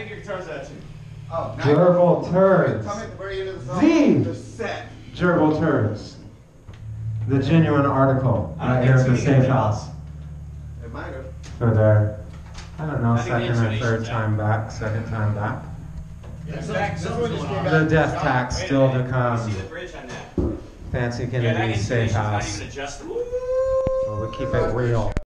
take your guitars out too. Oh, Gerbil turds. Tell me at the very end of the song. The set. Gerbil turds. The genuine article right here at the safe house. It might have. For their, I don't know, I think the second or third intonation's time back, second time back. In fact, The death tax still to see come. the bridge on that. Fancy Yeah, that Kennedy's safe intonation's not house. even adjustable. Well, we keep it real.